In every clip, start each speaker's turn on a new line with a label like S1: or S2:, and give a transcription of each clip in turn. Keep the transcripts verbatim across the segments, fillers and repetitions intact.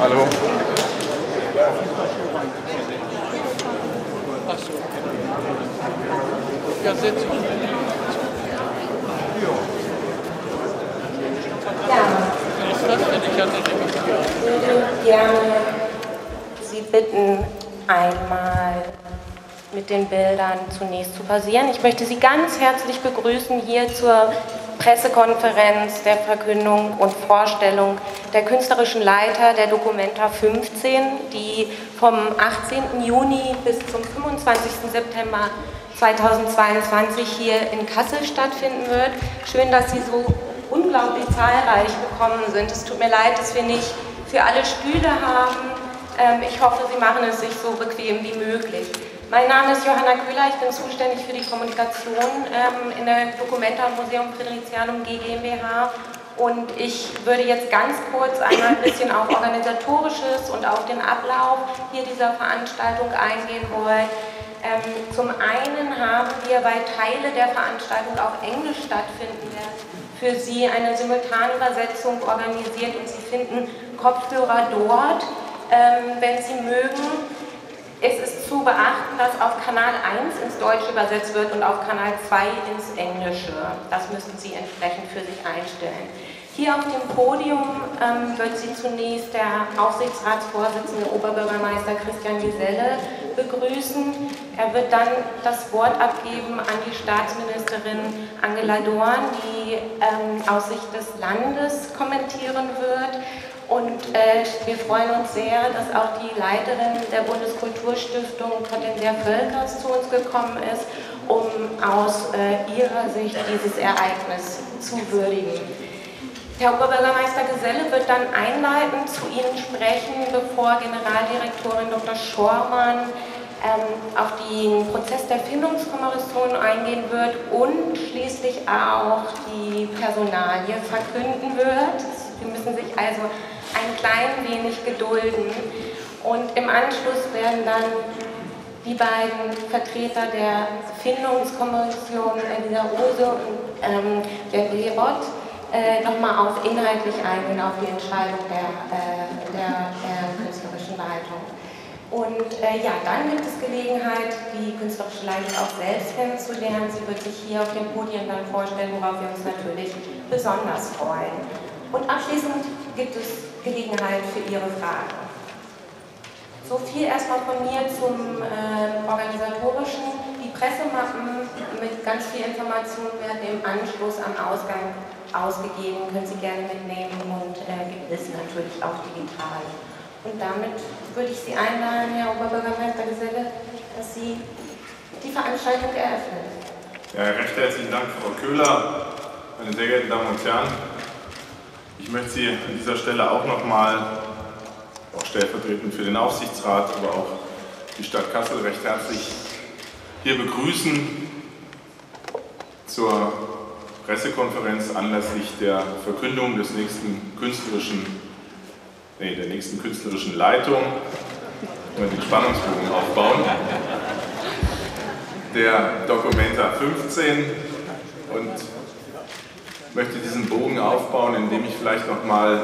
S1: Hallo.
S2: Achso. Ja, setz dich.
S3: Ja,
S2: Ich
S3: würde gerne Sie bitten, einmal mit den Bildern zunächst zu pausieren. Ich möchte Sie ganz herzlich begrüßen hier zur Pressekonferenz der Verkündung und Vorstellung der künstlerischen Leiter der Documenta fünfzehn, die vom achtzehnten Juni bis zum fünfundzwanzigsten September zweitausendzweiundzwanzig hier in Kassel stattfinden wird. Schön, dass Sie so unglaublich zahlreich gekommen sind. Es tut mir leid, dass wir nicht für alle Stühle haben. Ähm, ich hoffe, Sie machen es sich so bequem wie möglich. Mein Name ist Johanna Köhler, ich bin zuständig für die Kommunikation ähm, in der Documenta Museum Fridericianum GmbH und ich würde jetzt ganz kurz einmal ein bisschen auf Organisatorisches und auf den Ablauf hier dieser Veranstaltung eingehen wollen. Ähm, zum einen haben wir, weil Teile der Veranstaltung auf Englisch stattfinden werden, für Sie eine Simultanübersetzung organisiert und Sie finden Kopfhörer dort, ähm, wenn Sie mögen. Es ist zu beachten, dass auf Kanal eins ins Deutsche übersetzt wird und auf Kanal zwei ins Englische. Das müssen Sie entsprechend für sich einstellen. Hier auf dem Podium ähm, wird Sie zunächst der Aufsichtsratsvorsitzende Oberbürgermeister Christian Geselle begrüßen. Er wird dann das Wort abgeben an die Staatsministerin Angela Dorn, die ähm, aus Sicht des Landes kommentieren wird. Und äh, wir freuen uns sehr, dass auch die Leiterin der Bundeskulturstiftung, Potensia Völkers, zu uns gekommen ist, um aus äh, ihrer Sicht dieses Ereignis zu würdigen. Herr Oberbürgermeister Geselle wird dann einleitend zu Ihnen sprechen, bevor Generaldirektorin Doktor Schormann ähm, auf den Prozess der Findungskommission eingehen wird und schließlich auch die Personalie verkünden wird. Sie müssen sich also ein klein wenig gedulden und im Anschluss werden dann die beiden Vertreter der Findungskommission, Elisa Rose und ähm, der Gerot, äh, nochmal auf inhaltlich eingehen, auf die Entscheidung der, äh, der, der künstlerischen Leitung. Und äh, ja, dann gibt es Gelegenheit, die künstlerische Leitung auch selbst kennenzulernen. Sie wird sich hier auf dem Podium dann vorstellen, worauf wir uns natürlich besonders freuen. Und abschließend gibt es Gelegenheit für Ihre Fragen. So viel erstmal von mir zum äh, Organisatorischen. Die Pressemappen mit ganz viel Information werden im Anschluss am Ausgang ausgegeben, können Sie gerne mitnehmen und äh, gibt es natürlich auch digital. Und damit würde ich Sie einladen, Herr Oberbürgermeister Geselle, dass Sie die Veranstaltung eröffnen.
S1: Ja, recht herzlichen Dank, Frau Köhler, meine sehr geehrten Damen und Herren. Ich möchte Sie an dieser Stelle auch nochmal, auch stellvertretend für den Aufsichtsrat, aber auch die Stadt Kassel recht herzlich hier begrüßen zur Pressekonferenz anlässlich der Verkündung des nächsten künstlerischen, nee, der nächsten künstlerischen Leitung. Ich möchte den Spannungsbogen aufbauen. Der Documenta fünfzehn und möchte diesen Bogen aufbauen, indem ich vielleicht noch mal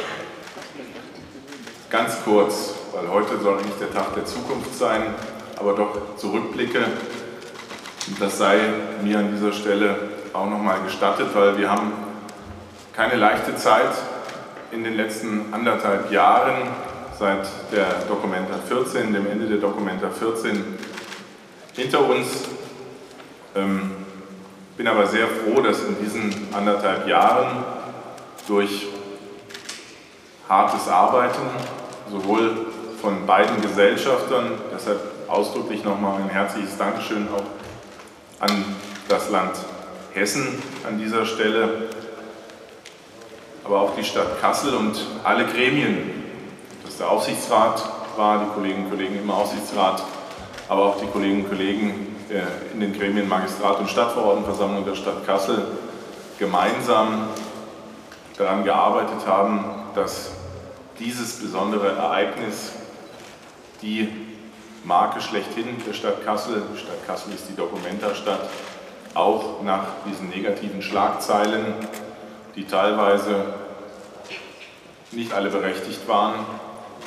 S1: ganz kurz, weil heute soll nicht der Tag der Zukunft sein, aber doch zurückblicke. Und das sei mir an dieser Stelle auch noch mal gestattet, weil wir haben keine leichte Zeit in den letzten anderthalb Jahren seit der Documenta vierzehn, dem Ende der Documenta vierzehn, hinter uns. Ähm, bin aber sehr froh, dass in diesen anderthalb Jahren durch hartes Arbeiten, sowohl von beiden Gesellschaftern, deshalb ausdrücklich nochmal ein herzliches Dankeschön auch an das Land Hessen an dieser Stelle, aber auch die Stadt Kassel und alle Gremien, dass der Aufsichtsrat war, die Kolleginnen und Kollegen im Aufsichtsrat, aber auch die Kolleginnen und Kollegen in den Gremien Magistrat und Stadtverordnetenversammlung der Stadt Kassel gemeinsam daran gearbeitet haben, dass dieses besondere Ereignis, die Marke schlechthin der Stadt Kassel, die Stadt Kassel ist die Documenta-Stadt, auch nach diesen negativen Schlagzeilen, die teilweise nicht alle berechtigt waren,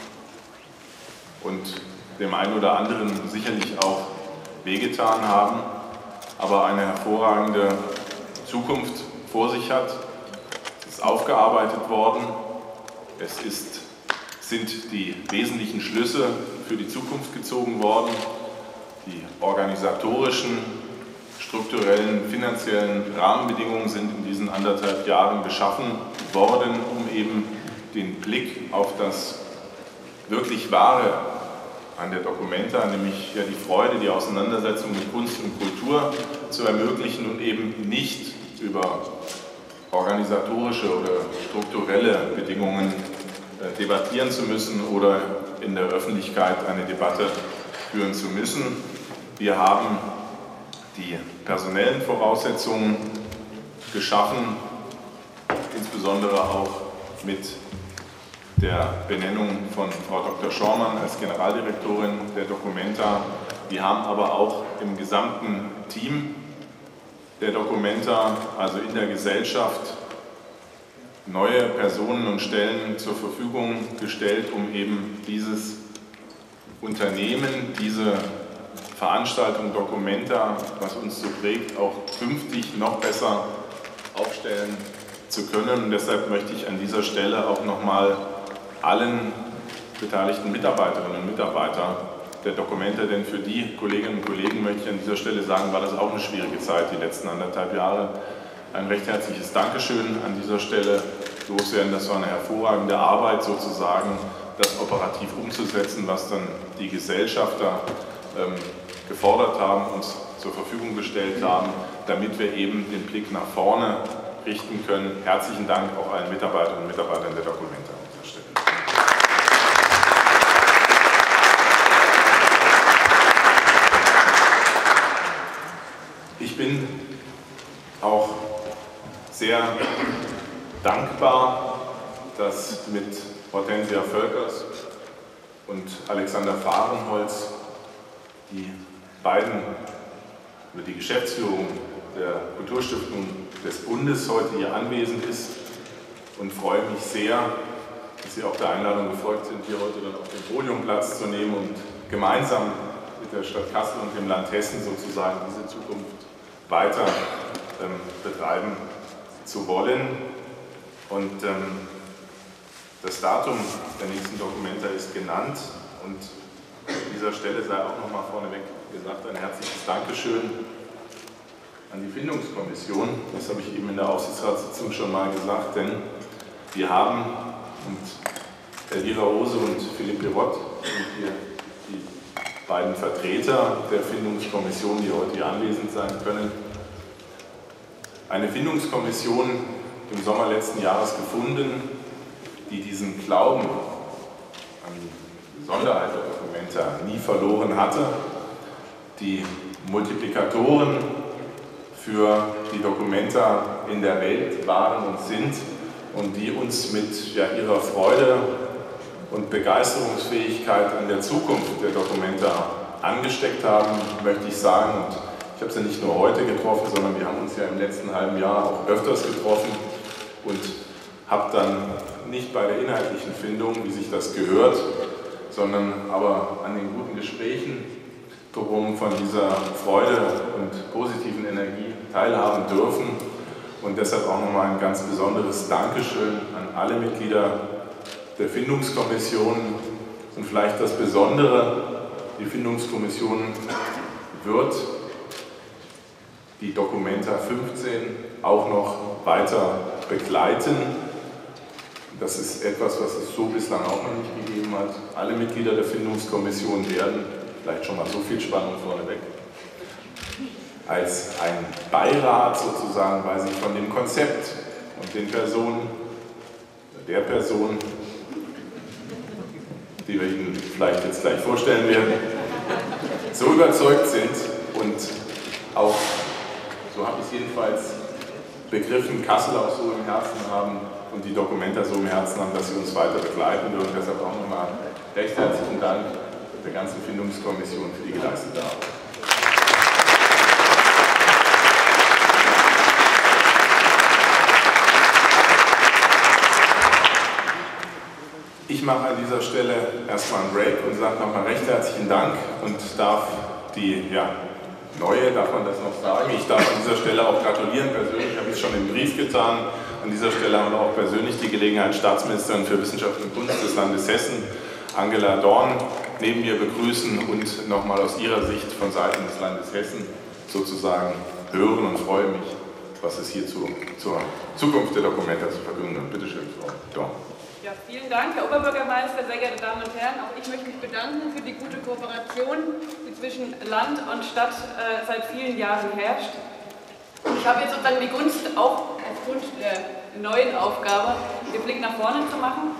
S1: und dem einen oder anderen sicherlich auch wehgetan haben, aber eine hervorragende Zukunft vor sich hat. Es ist aufgearbeitet worden, es ist, sind die wesentlichen Schlüsse für die Zukunft gezogen worden, die organisatorischen, strukturellen, finanziellen Rahmenbedingungen sind in diesen anderthalb Jahren geschaffen worden, um eben den Blick auf das wirklich Wahre an der Documenta, nämlich ja die Freude, die Auseinandersetzung mit Kunst und Kultur zu ermöglichen und eben nicht über organisatorische oder strukturelle Bedingungen äh, debattieren zu müssen oder in der Öffentlichkeit eine Debatte führen zu müssen. Wir haben die personellen Voraussetzungen geschaffen, insbesondere auch mit der Benennung von Frau Doktor Schormann als Generaldirektorin der Documenta. Wir haben aber auch im gesamten Team der Documenta, also in der Gesellschaft, neue Personen und Stellen zur Verfügung gestellt, um eben dieses Unternehmen, diese Veranstaltung Documenta, was uns so prägt, auch künftig noch besser aufstellen zu können. Und deshalb möchte ich an dieser Stelle auch nochmal allen beteiligten Mitarbeiterinnen und Mitarbeitern der Documenta, denn für die Kolleginnen und Kollegen möchte ich an dieser Stelle sagen, war das auch eine schwierige Zeit, die letzten anderthalb Jahre. Ein recht herzliches Dankeschön an dieser Stelle loswerden. Das war eine hervorragende Arbeit, sozusagen das operativ umzusetzen, was dann die Gesellschafter ähm, gefordert haben, uns zur Verfügung gestellt haben, damit wir eben den Blick nach vorne richten können. Herzlichen Dank auch allen Mitarbeiterinnen und Mitarbeitern der Documenta an dieser Stelle. Ich bin auch sehr dankbar, dass mit Hortensia Völkers und Alexander Fahrenholz die beiden über die Geschäftsführung der Kulturstiftung des Bundes heute hier anwesend ist und freue mich sehr, dass Sie auch der Einladung gefolgt sind, hier heute dann auf dem Podium Platz zu nehmen und gemeinsam mit der Stadt Kassel und dem Land Hessen sozusagen diese Zukunft weiter ähm, betreiben zu wollen. Und ähm, das Datum der nächsten Documenta ist genannt und an dieser Stelle sei auch nochmal vorneweg gesagt ein herzliches Dankeschön an die Findungskommission. Das habe ich eben in der Aufsichtsratssitzung schon mal gesagt, denn wir haben, und Elvira Ose und Philipp Pirott sind hier die beiden Vertreter der Findungskommission, die heute hier anwesend sein können, eine Findungskommission im Sommer letzten Jahres gefunden, die diesen Glauben an die Besonderheit der Documenta nie verloren hatte, die Multiplikatoren für die Documenta in der Welt waren und sind und die uns mit ja, ihrer Freude und Begeisterungsfähigkeit an der Zukunft der Documenta angesteckt haben, möchte ich sagen. Und ich habe sie nicht nur heute getroffen, sondern wir haben uns ja im letzten halben Jahr auch öfters getroffen und habe dann nicht bei der inhaltlichen Findung, wie sich das gehört, sondern aber an den guten Gesprächen darum von dieser Freude und positiven Energie teilhaben dürfen. Und deshalb auch nochmal ein ganz besonderes Dankeschön an alle Mitglieder der Findungskommission. Und vielleicht das Besondere, die Findungskommission wird die Documenta fünfzehn auch noch weiter begleiten. Das ist etwas, was es so bislang auch noch nicht gegeben hat. Alle Mitglieder der Findungskommission werden, vielleicht schon mal so viel Spannung vorneweg, als ein Beirat sozusagen, weil sie von dem Konzept und den Personen, der Person, die wir Ihnen vielleicht jetzt gleich vorstellen werden, so überzeugt sind und auch, so habe ich es jedenfalls begriffen, Kassel auch so im Herzen haben und die Documenta so im Herzen haben, dass sie uns weiter begleiten würden. Und deshalb auch nochmal recht herzlichen Dank der ganzen Findungskommission für die geleistete Arbeit. Ich mache an dieser Stelle erstmal einen Break und sage nochmal recht herzlichen Dank und darf die ja, neue, darf man das noch sagen, ich darf an dieser Stelle auch gratulieren, persönlich habe ich es schon im Brief getan. An dieser Stelle haben wir auch persönlich die Gelegenheit, Staatsministerin für Wissenschaft und Kunst des Landes Hessen, Angela Dorn, neben mir begrüßen und nochmal aus ihrer Sicht von Seiten des Landes Hessen sozusagen hören und freue mich, was es hierzu zur Zukunft der Documenta zu verkünden hat. Bitte schön, Frau Dorn.
S2: Ja, vielen Dank, Herr Oberbürgermeister, sehr geehrte Damen und Herren. Auch ich möchte mich bedanken für die gute Kooperation, die zwischen Land und Stadt äh, seit vielen Jahren herrscht. Ich habe jetzt sozusagen die Gunst, auch aufgrund der neuen Aufgabe, den Blick nach vorne zu machen.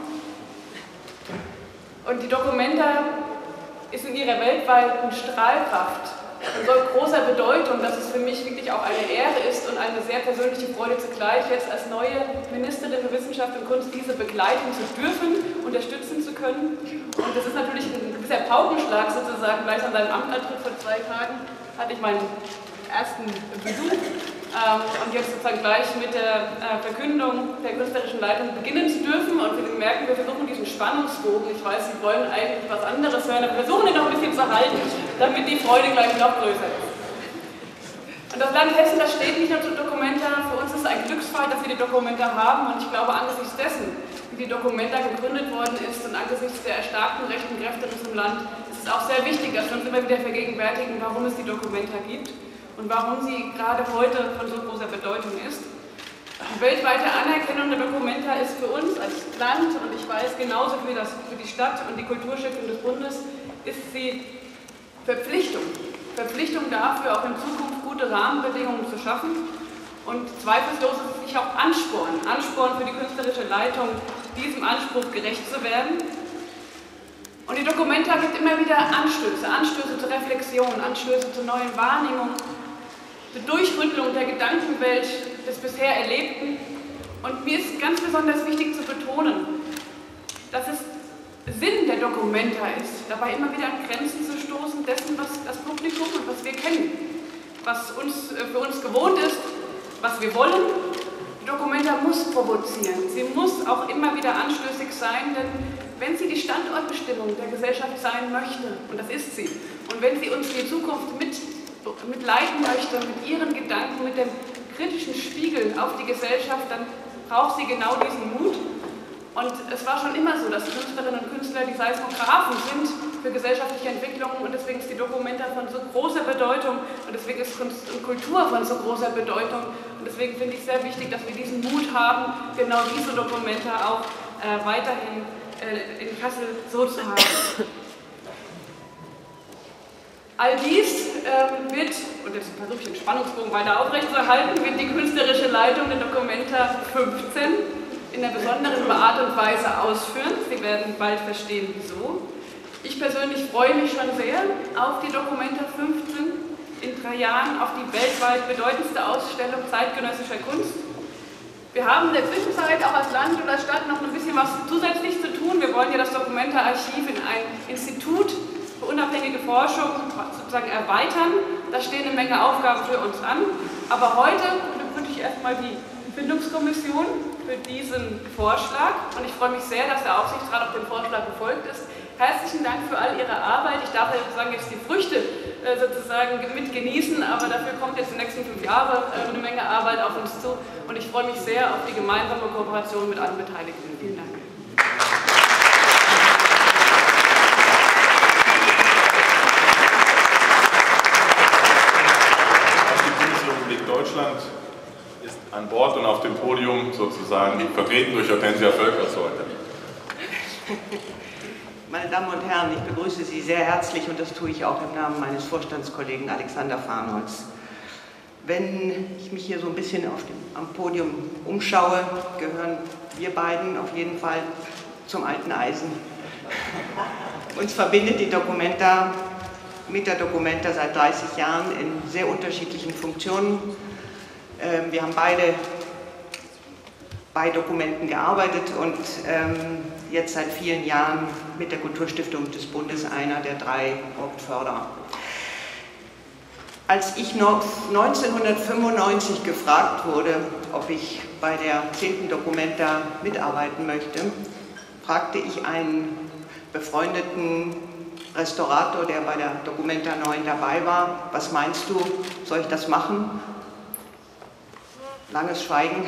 S2: Und die Documenta ist in ihrer weltweiten Strahlkraft und so großer Bedeutung, dass es für mich wirklich auch eine Ehre ist und eine sehr persönliche Freude zugleich, jetzt als neue Ministerin für Wissenschaft und Kunst diese begleiten zu dürfen, unterstützen zu können. Und das ist natürlich ein gewisser Paukenschlag sozusagen. Gleich an seinem Amtsantritt vor zwei Tagen hatte ich meinen ersten Besuch ähm, und jetzt sozusagen gleich mit der äh, Verkündung der künstlerischen Leitung beginnen zu dürfen. Und wir merken, wir versuchen diesen Spannungsbogen, ich weiß, Sie wollen eigentlich was anderes hören, aber wir versuchen ihn noch ein bisschen zu halten, damit die Freude gleich noch größer ist. Und das Land Hessen, das steht nicht nur zu Documenta, für uns ist es ein Glücksfall, dass wir die Documenta haben und ich glaube, angesichts dessen, wie die Documenta gegründet worden ist und angesichts der erstarkten rechten Kräfte in unserem Land, ist es auch sehr wichtig, dass wir uns immer wieder vergegenwärtigen, warum es die Documenta gibt und warum sie gerade heute von so großer Bedeutung ist. Die weltweite Anerkennung der Documenta ist für uns als Land, und ich weiß genauso für, das, für die Stadt und die Kulturstiftung des Bundes, ist sie Verpflichtung. Verpflichtung dafür, auch in Zukunft gute Rahmenbedingungen zu schaffen. Und zweifellos ist es sich auch Ansporn, Ansporn für die künstlerische Leitung, diesem Anspruch gerecht zu werden. Und die Documenta gibt immer wieder Anstöße, Anstöße zur Reflexion, Anstöße zur neuen Wahrnehmung, zur Durchrüttelung der Gedankenwelt des bisher Erlebten. Und mir ist ganz besonders wichtig zu betonen, dass es Sinn der Documenta ist, dabei immer wieder an Grenzen zu stoßen dessen, was das Publikum und was wir kennen, was uns, für uns gewohnt ist, was wir wollen. Die Documenta muss provozieren, sie muss auch immer wieder anstößig sein, denn wenn sie die Standortbestimmung der Gesellschaft sein möchte, und das ist sie, und wenn sie uns die Zukunft mit, mitleiten möchte, mit ihren Gedanken, mit dem kritischen Spiegeln auf die Gesellschaft, dann braucht sie genau diesen Mut. Und es war schon immer so, dass Künstlerinnen und Künstler die Seismographen sind für gesellschaftliche Entwicklungen und deswegen ist die Documenta von so großer Bedeutung und deswegen ist Kunst und Kultur von so großer Bedeutung und deswegen finde ich es sehr wichtig, dass wir diesen Mut haben, genau diese Documenta auch äh, weiterhin äh, in Kassel so zu haben. All dies ähm, wird, und jetzt versuche ich den Spannungsbogen weiter aufrechtzuerhalten, wird die künstlerische Leitung der Documenta fünfzehn in einer besonderen Art und Weise ausführen. Sie werden bald verstehen, wieso. Ich persönlich freue mich schon sehr auf die Documenta fünfzehn, in drei Jahren auf die weltweit bedeutendste Ausstellung zeitgenössischer Kunst. Wir haben in der Zwischenzeit auch als Land und als Stadt noch ein bisschen was zusätzlich zu tun. Wir wollen ja das Documenta-Archiv in ein Institut für unabhängige Forschung sozusagen erweitern. Da stehen eine Menge Aufgaben für uns an. Aber heute begrüße ich erstmal die Findungskommission für diesen Vorschlag und ich freue mich sehr, dass der Aufsichtsrat auf den Vorschlag gefolgt ist. Herzlichen Dank für all Ihre Arbeit. Ich darf ja sozusagen jetzt die Früchte äh, sozusagen mit genießen, aber dafür kommt jetzt die nächsten fünf Jahre äh, eine Menge Arbeit auf uns zu und ich freue mich sehr auf die gemeinsame Kooperation mit allen Beteiligten. Vielen Dank.
S1: Die Bundesrepublik Deutschland ist an Bord und auf dem Podium sozusagen vertreten durch Hortensia Völkers heute.
S4: Meine Damen und Herren, ich begrüße Sie sehr herzlich und das tue ich auch im Namen meines Vorstandskollegen Alexander Farnholz. Wenn ich mich hier so ein bisschen auf dem, am Podium umschaue, gehören wir beiden auf jeden Fall zum alten Eisen. Uns verbindet die Documenta mit der Documenta seit dreißig Jahren in sehr unterschiedlichen Funktionen. Wir haben beide bei Dokumenten gearbeitet und ähm, jetzt seit vielen Jahren mit der Kulturstiftung des Bundes einer der drei Hauptförderer. Als ich noch neunzehnhundertfünfundneunzig gefragt wurde, ob ich bei der zehnten Documenta mitarbeiten möchte, fragte ich einen befreundeten Restaurator, der bei der Documenta neun dabei war, was meinst du, soll ich das machen? Langes Schweigen.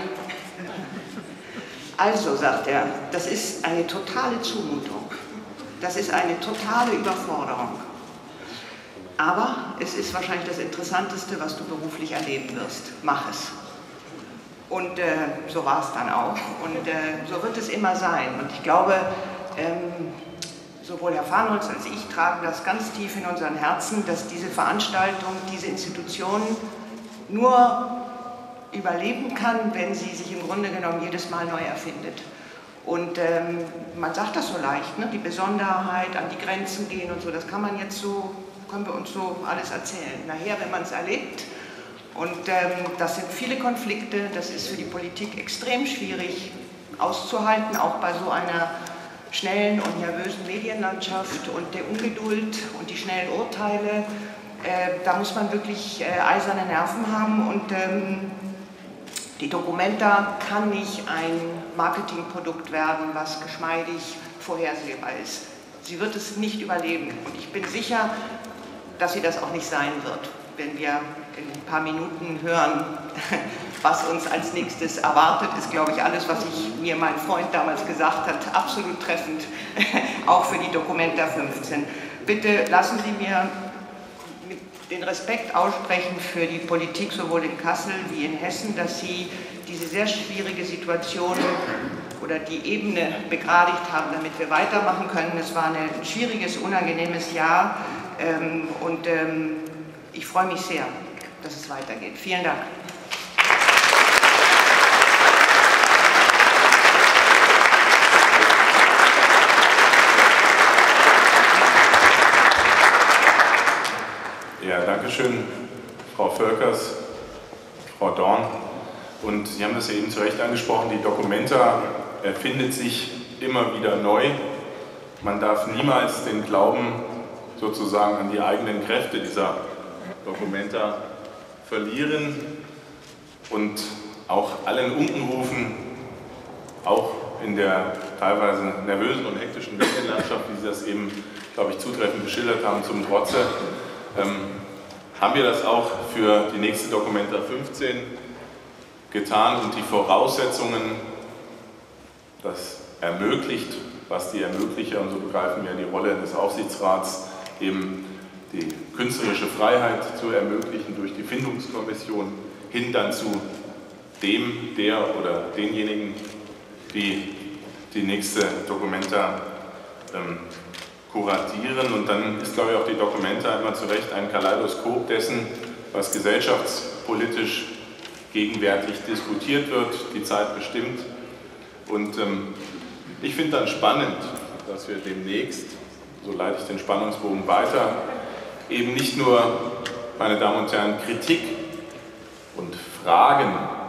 S4: Also, sagt er, das ist eine totale Zumutung, das ist eine totale Überforderung. Aber es ist wahrscheinlich das Interessanteste, was du beruflich erleben wirst. Mach es. Und äh, so war es dann auch. Und äh, so wird es immer sein. Und ich glaube, ähm, sowohl Herr Farnholz als ich tragen das ganz tief in unseren Herzen, dass diese Veranstaltung, diese Institution nur überleben kann, wenn sie sich im Grunde genommen jedes Mal neu erfindet. Und ähm, man sagt das so leicht, ne? Die Besonderheit, an die Grenzen gehen und so, das kann man jetzt so, können wir uns so alles erzählen. Nachher, wenn man es erlebt, und ähm, das sind viele Konflikte, das ist für die Politik extrem schwierig auszuhalten, auch bei so einer schnellen und nervösen Medienlandschaft und der Ungeduld und die schnellen Urteile. Äh, da muss man wirklich äh, eiserne Nerven haben und ähm, die Documenta kann nicht ein Marketingprodukt werden, was geschmeidig vorhersehbar ist. Sie wird es nicht überleben und ich bin sicher, dass sie das auch nicht sein wird, wenn wir in ein paar Minuten hören, was uns als nächstes erwartet, ist, glaube ich, alles, was ich, mir mein Freund damals gesagt hat, absolut treffend, auch für die Documenta fünfzehn. Bitte lassen Sie mir den Respekt aussprechen für die Politik sowohl in Kassel wie in Hessen, dass Sie diese sehr schwierige Situation oder die Ebene begradigt haben, damit wir weitermachen können. Es war ein schwieriges, unangenehmes Jahr ähm, und ähm, ich freue mich sehr, dass es weitergeht. Vielen Dank.
S1: Ja, danke schön, Frau Völkers, Frau Dorn. Und Sie haben das ja eben zu Recht angesprochen, die Documenta erfindet sich immer wieder neu. Man darf niemals den Glauben sozusagen an die eigenen Kräfte dieser Documenta verlieren und auch allen Unkenrufen, auch in der teilweise nervösen und hektischen Medienlandschaft, wie Sie das eben, glaube ich, zutreffend geschildert haben, zum Trotze, ähm, haben wir das auch für die nächste Documenta fünfzehn getan und die Voraussetzungen, das ermöglicht, was die Ermöglicher, und so begreifen wir die Rolle des Aufsichtsrats, eben die künstlerische Freiheit zu ermöglichen durch die Findungskommission hin dann zu dem, der oder denjenigen, die die nächste Documenta ähm, kuratieren. Und dann ist, glaube ich, auch die Documenta immer zu Recht ein Kaleidoskop dessen, was gesellschaftspolitisch gegenwärtig diskutiert wird, die Zeit bestimmt. Und ähm, ich finde dann spannend, dass wir demnächst, so leite ich den Spannungsbogen weiter, eben nicht nur, meine Damen und Herren, Kritik und Fragen,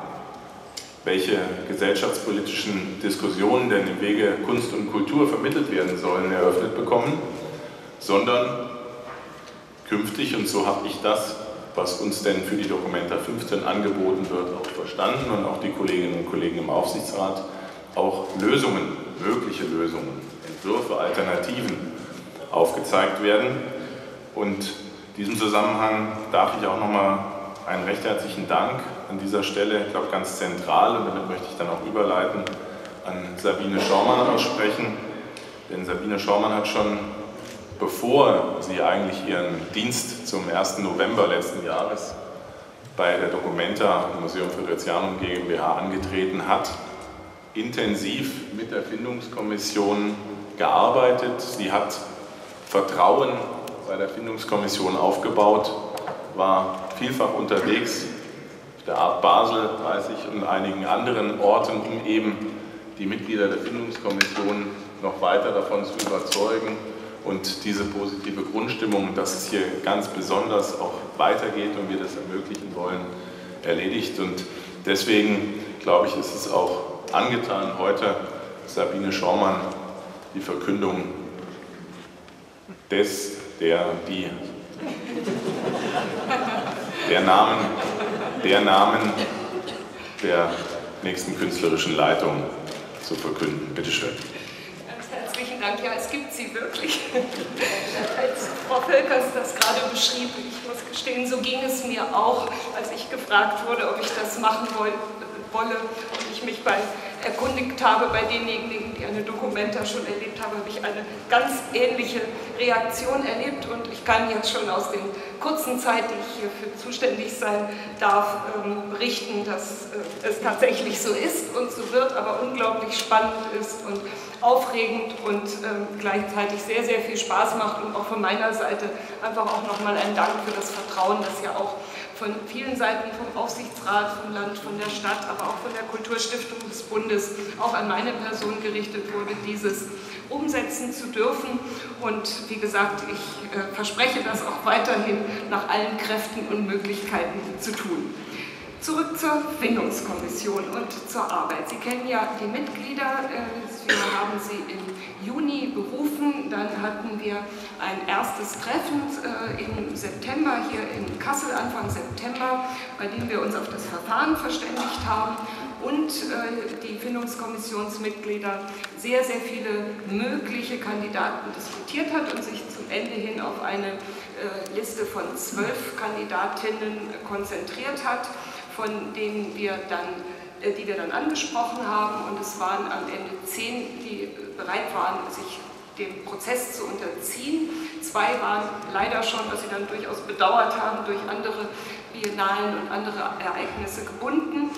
S1: welche gesellschaftspolitischen Diskussionen denn im Wege Kunst und Kultur vermittelt werden sollen, eröffnet bekommen, sondern künftig, und so habe ich das, was uns denn für die Documenta fünfzehn angeboten wird, auch verstanden und auch die Kolleginnen und Kollegen im Aufsichtsrat, auch Lösungen, mögliche Lösungen, Entwürfe, Alternativen aufgezeigt werden. Und in diesem Zusammenhang darf ich auch nochmal einen recht herzlichen Dank an dieser Stelle, ich glaube ganz zentral, und damit möchte ich dann auch überleiten, an Sabine Schaumann aussprechen. Denn Sabine Schaumann hat schon, bevor sie eigentlich ihren Dienst zum ersten November letzten Jahres bei der Documenta Museum Friderizianum GmbH angetreten hat, intensiv mit der Findungskommission gearbeitet. Sie hat Vertrauen bei der Findungskommission aufgebaut, war vielfach unterwegs auf der Art Basel, weiß ich, und einigen anderen Orten, um eben die Mitglieder der Findungskommission noch weiter davon zu überzeugen und diese positive Grundstimmung, dass es hier ganz besonders auch weitergeht und wir das ermöglichen wollen, erledigt. Und deswegen, glaube ich, ist es auch angetan, heute Sabine Schaumann die Verkündung des, der, die, der Namen, der Namen der nächsten künstlerischen Leitung zu verkünden. Bitte schön.
S5: Dank. Ja, es gibt sie wirklich. Als Frau Völkers das gerade beschrieb, ich muss gestehen, so ging es mir auch, als ich gefragt wurde, ob ich das machen wolle und ich mich bei, erkundigt habe bei denjenigen, die eine Documenta schon erlebt haben, habe ich eine ganz ähnliche Reaktion erlebt und ich kann jetzt schon aus der kurzen Zeit, die ich hierfür zuständig sein darf, ähm, berichten, dass äh, es tatsächlich so ist und so wird, aber unglaublich spannend ist und aufregend und ähm, gleichzeitig sehr, sehr viel Spaß macht und auch von meiner Seite einfach auch nochmal ein Dank für das Vertrauen, das ja auch von vielen Seiten, vom Aufsichtsrat, vom Land, von der Stadt, aber auch von der Kulturstiftung des Bundes auch an meine Person gerichtet wurde, dieses umsetzen zu dürfen. Und wie gesagt, ich äh, verspreche das auch weiterhin nach allen Kräften und Möglichkeiten zu tun. Zurück zur Findungskommission und zur Arbeit. Sie kennen ja die Mitglieder, wir haben sie im Juni berufen, dann hatten wir ein erstes Treffen im September hier in Kassel, Anfang September, bei dem wir uns auf das Verfahren verständigt haben und die Findungskommissionsmitglieder sehr, sehr viele mögliche Kandidaten diskutiert hat und sich zum Ende hin auf eine Liste von zwölf Kandidatinnen konzentriert hat, von denen wir dann, die wir dann angesprochen haben, und es waren am Ende zehn, die bereit waren, sich dem Prozess zu unterziehen. Zwei waren leider schon, was sie dann durchaus bedauert haben, durch andere Biennalen und andere Ereignisse gebunden.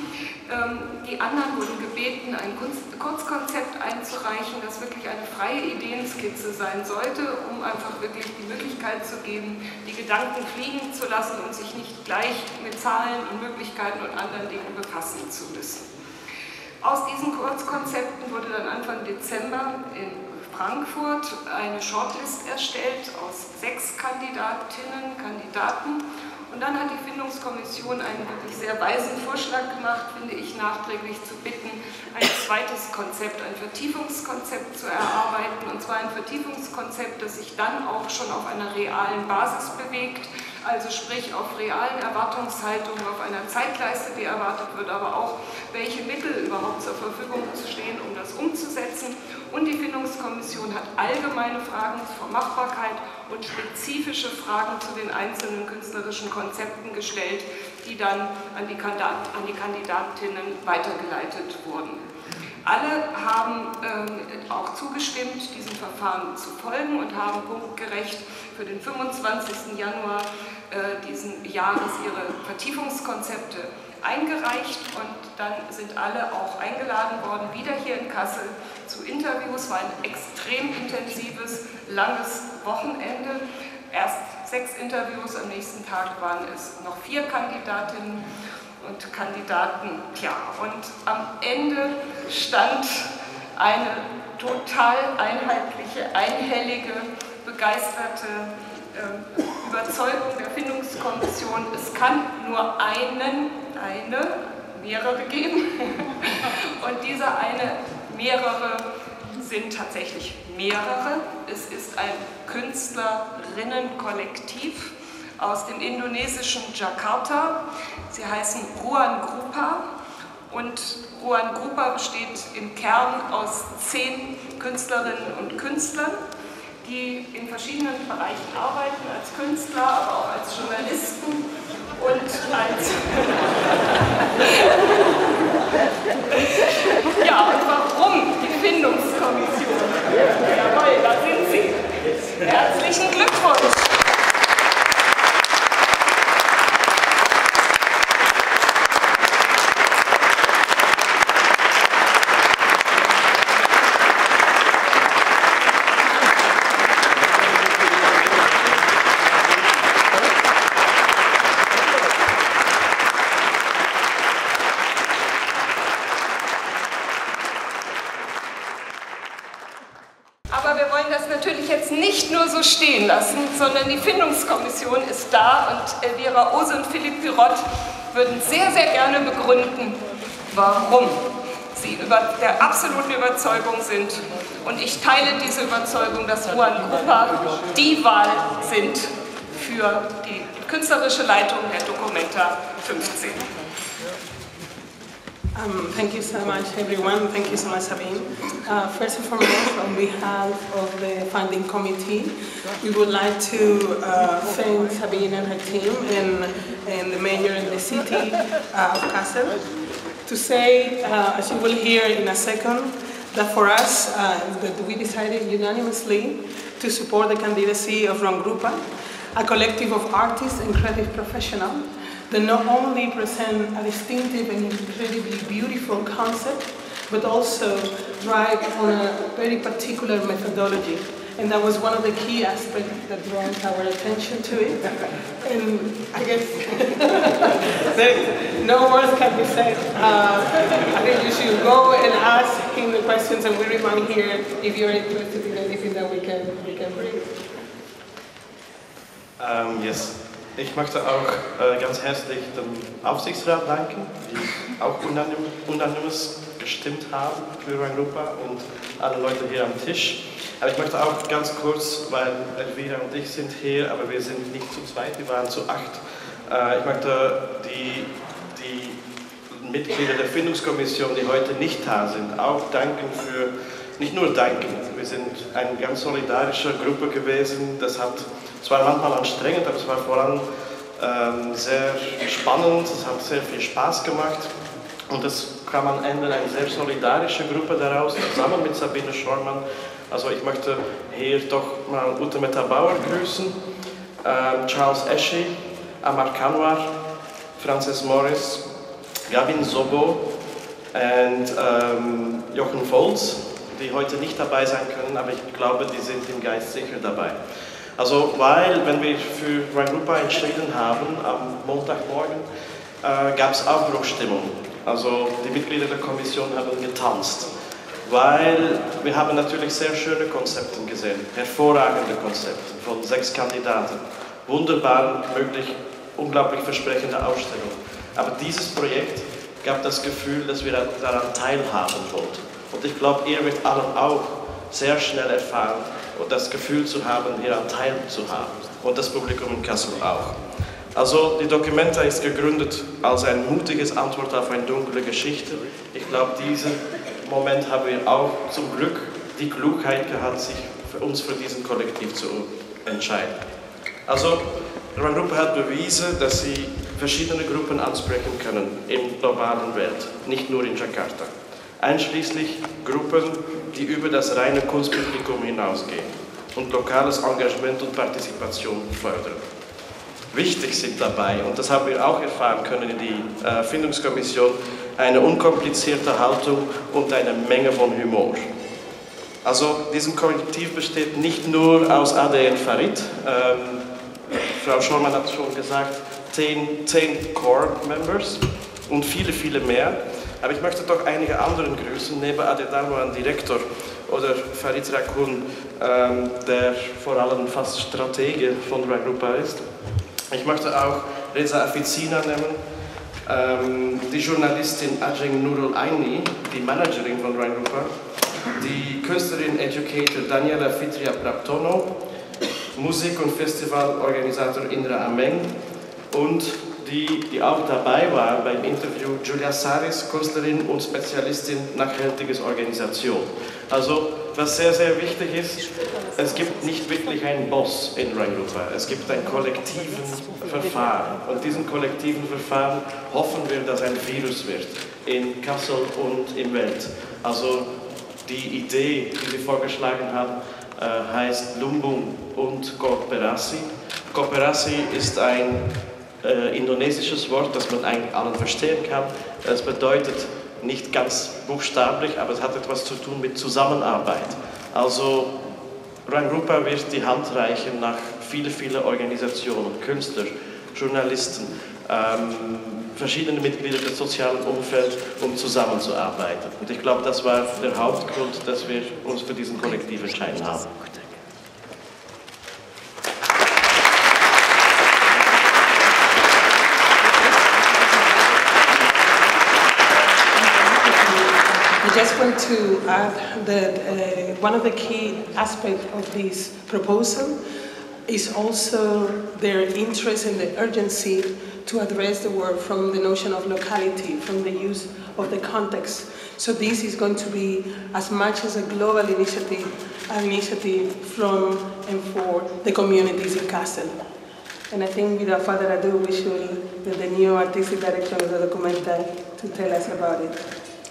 S5: Die anderen wurden gebeten, ein Kurzkonzept einzureichen, das wirklich eine freie Ideenskizze sein sollte, um einfach wirklich die Möglichkeit zu geben, die Gedanken fliegen zu lassen und sich nicht gleich mit Zahlen und Möglichkeiten und anderen Dingen befassen zu müssen. Aus diesen Kurzkonzepten wurde dann Anfang Dezember in Frankfurt eine Shortlist erstellt aus sechs Kandidatinnen, Kandidaten. Und dann hat die Findungskommission einen wirklich sehr weisen Vorschlag gemacht, finde ich, nachträglich zu bitten, ein zweites Konzept, ein Vertiefungskonzept zu erarbeiten. Und zwar ein Vertiefungskonzept, das sich dann auch schon auf einer realen Basis bewegt, also sprich auf realen Erwartungshaltungen, auf einer Zeitleiste, die erwartet wird, aber auch, welche Mittel überhaupt zur Verfügung stehen, um das umzusetzen. Und die Findungskommission hat allgemeine Fragen zur Machbarkeit und spezifische Fragen zu den einzelnen künstlerischen Konzepten gestellt, die dann an die, Kandidat, an die Kandidatinnen weitergeleitet wurden. Alle haben ähm, auch zugestimmt, diesem Verfahren zu folgen und haben punktgerecht für den fünfundzwanzigsten Januar äh, diesen Jahres ihre Vertiefungskonzepte eingereicht und dann sind alle auch eingeladen worden, wieder hier in Kassel zu Interviews. Es war ein extrem intensives, langes Wochenende. Erst sechs Interviews, am nächsten Tag waren es noch vier Kandidatinnen und Kandidaten. Tja, und am Ende stand eine total einheitliche, einhellige, begeisterte äh, Überzeugung der Findungskommission. Es kann nur einen, eine, mehrere geben. Und diese eine, mehrere sind tatsächlich mehrere. Es ist ein Künstlerinnenkollektiv aus dem indonesischen Jakarta. Sie heißen Ruang Grupa und Ruang Grupa besteht im Kern aus zehn Künstlerinnen und Künstlern, die in verschiedenen Bereichen arbeiten, als Künstler, aber auch als Journalisten und als... Ja, und warum die Findungskommission? Jawohl, da sind Sie. Herzlichen Glückwunsch! Stehen lassen, sondern die Findungskommission ist da und Elvira Ohse und Philipp Pirott würden sehr, sehr gerne begründen, warum sie über der absoluten Überzeugung sind. Und ich teile diese Überzeugung, dass Ruang Grupa die Wahl sind für die künstlerische Leitung der Documenta fünfzehn.
S6: Um, thank you so much, everyone. Thank you so much, Sabine. Uh, first and foremost, on behalf of the funding committee, we would like to uh, thank Sabine and her team and, and the mayor and the city uh, of Kassel. To say, uh, as you will hear in a second, that for us, uh, that we decided unanimously to support the candidacy of Rangrupa, a collective of artists and creative professionals that not only present a distinctive and incredibly beautiful concept, but also drive on a very particular methodology. And that was one of the key aspects that drew our attention to it. And I guess no words can be said. Uh, I think you should go and ask him the questions, and we remain here if you're interested in anything that we can, we can bring.
S7: Um, yes. Ich möchte auch äh, ganz herzlich dem Aufsichtsrat danken, die auch unanim, unanimous gestimmt haben für Rangrupa und alle Leute hier am Tisch. Aber ich möchte auch ganz kurz, weil Elvira und ich sind hier, aber wir sind nicht zu zweit, wir waren zu acht. Äh, ich möchte die, die Mitglieder der Findungskommission, die heute nicht da sind, auch danken für, nicht nur danken, wir sind eine ganz solidarische Gruppe gewesen. Das hat, es war manchmal anstrengend, aber es war vor allem ähm, sehr spannend, es hat sehr viel Spaß gemacht. Und es kam am Ende eine sehr solidarische Gruppe daraus, zusammen mit Sabine Schormann. Also ich möchte hier doch mal Ute Metta-Bauer grüßen, ähm, Charles Eschi, Amar Kanwar, Frances Morris, Gavin Sobo und ähm, Jochen Volz, die heute nicht dabei sein können, aber ich glaube, die sind im Geist sicher dabei. Also, weil, wenn wir für Rangrupa entschieden haben, am Montagmorgen, äh, gab es Aufbruchsstimmung. Also, die Mitglieder der Kommission haben getanzt, weil wir haben natürlich sehr schöne Konzepte gesehen, hervorragende Konzepte von sechs Kandidaten, wunderbar, möglich, unglaublich versprechende Ausstellung. Aber dieses Projekt gab das Gefühl, dass wir daran teilhaben wollten. Und ich glaube, ihr wird allen auch sehr schnell erfahren und das Gefühl zu haben, hieran teilzuhaben. Und das Publikum in Kassel auch. Also, die Documenta ist gegründet als eine mutige Antwort auf eine dunkle Geschichte. Ich glaube, diesen Moment haben wir auch zum Glück die Klugheit gehabt, sich für uns für diesen Kollektiv zu entscheiden. Also, Rangrupa hat bewiesen, dass sie verschiedene Gruppen ansprechen können in der globalen Welt, nicht nur in Jakarta. Einschließlich Gruppen, die über das reine Kunstpublikum hinausgehen und lokales Engagement und Partizipation fördern. Wichtig sind dabei, und das haben wir auch erfahren können in der äh, Findungskommission, eine unkomplizierte Haltung und eine Menge von Humor. Also, diesem Kollektiv besteht nicht nur aus A D N Farid, ähm, Frau Schormann hat schon gesagt, zehn, zehn Core-Members und viele, viele mehr. Aber ich möchte doch einige anderen grüßen, neben Ade Darwan, Direktor, oder Farid Rakun, ähm, der vor allem fast Stratege von Rangrupa ist. Ich möchte auch Reza Afizina nennen, ähm, die Journalistin Ajeng Nurul Aini, die Managerin von Rangrupa, die Künstlerin Educator Daniela Fitria Praptono, Musik- und Festivalorganisator Indra Ameng und die, die auch dabei war beim Interview, Julia Saris, Künstlerin und Spezialistin nachhaltiges Organisation. Also, was sehr, sehr wichtig ist, es gibt nicht wirklich einen Boss in Rangrupa, es gibt ein kollektives Verfahren. Und diesen kollektiven Verfahren hoffen wir, dass ein Virus wird in Kassel und in Welt. Also, die Idee, die wir vorgeschlagen haben, äh, heißt Lumbung und Kooperasi. Kooperasi ist ein Äh, indonesisches Wort, das man eigentlich allen verstehen kann. Es bedeutet nicht ganz buchstablich, aber es hat etwas zu tun mit Zusammenarbeit. Also Rangrupa wird die Hand reichen nach vielen, vielen Organisationen, Künstler, Journalisten, ähm, verschiedene Mitglieder des sozialen Umfelds, um zusammenzuarbeiten. Und ich glaube, das war der Hauptgrund, dass wir uns für diesen Kollektiv entschieden haben.
S6: I just want to add that uh, one of the key aspects of this proposal is also their interest and the urgency to address the world from the notion of locality, from the use of the context. So this is going to be as much as a global initiative, an initiative from and for the communities in Kassel. And I think without further ado, we should get the new artistic director of the Documenta to tell us about it.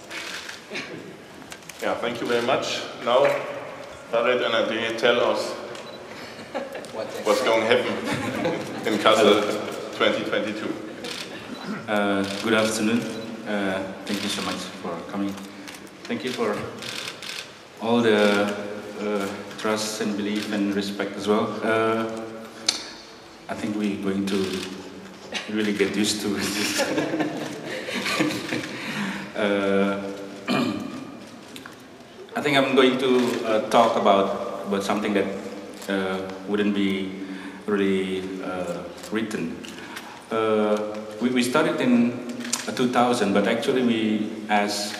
S1: Yeah, thank you very much. Now, Farid and Ade, tell us what's going to happen in Kassel twenty twenty-two.
S8: Uh, good afternoon. Uh, thank you so much for coming. Thank you for all the uh, trust and belief and respect as well. Uh, I think we're going to really get used to this. uh, I think I'm going to uh, talk about, about something that uh, wouldn't be really uh, written. Uh, we, we started in two thousand, but actually we, as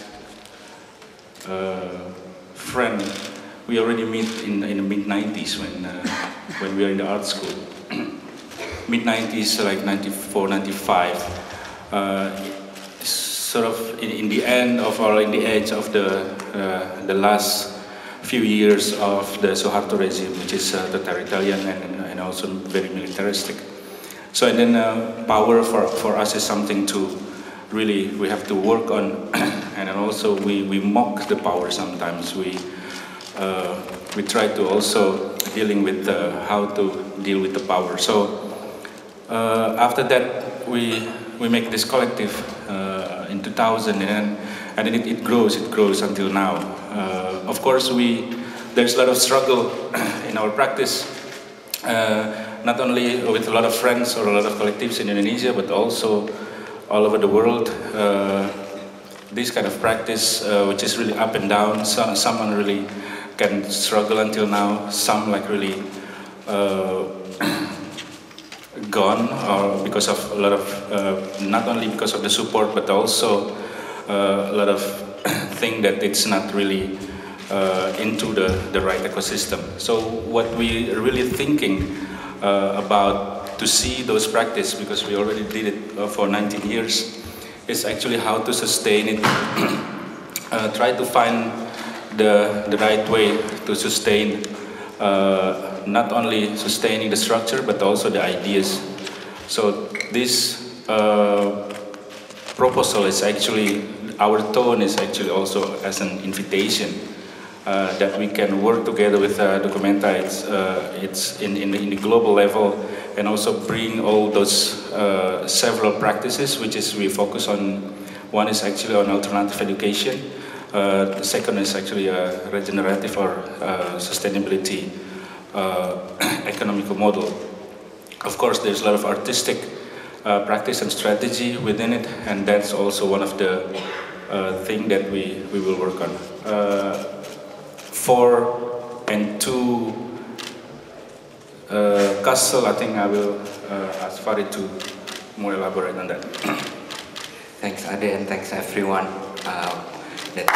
S8: a friend, we already meet in, in the mid nineties when, uh, when we were in the art school. mid nineties, like ninety-four, ninety-five. Uh, sort of in, in the end of, or in the edge of the, uh, the last few years of the Suharto regime, which is uh, totalitarian and, and also very militaristic. So and then uh, power for, for us is something to really, we have to work on, and then also we, we mock the power sometimes. We, uh, we try to also dealing with uh, how to deal with the power. So uh, after that, we, we make this collective uh, in two thousand, and, and then it, it grows, it grows until now. Uh, of course, we, there's a lot of struggle in our practice. Uh, not only with a lot of friends or a lot of collectives in Indonesia, but also all over the world. Uh, this kind of practice, uh, which is really up and down. Some, someone really can struggle until now. Some like really uh, gone, or because of a lot of, uh, not only because of the support, but also uh, a lot of thing that it's not really uh, into the, the right ecosystem. So what we are really thinking Uh, about to see those practice, because we already did it uh, for nineteen years, is actually how to sustain it. uh, try to find the, the right way to sustain, uh, not only sustaining the structure, but also the ideas. So this uh, proposal is actually, our tone is actually also as an invitation. Uh, that we can work together with uh, Documenta. It's, uh, it's in, in, in the global level, and also bring all those uh, several practices, which is we focus on. One is actually on alternative education. Uh, the second is actually a regenerative or uh, sustainability uh, economical model. Of course, there's a lot of artistic uh, practice and strategy within it, and that's also one of the uh, things that we, we will work on. Uh, Four and two uh, Kassel, I think I will uh, ask Farid to more elaborate on that.
S9: Thanks, Ade, and thanks everyone. Uh, that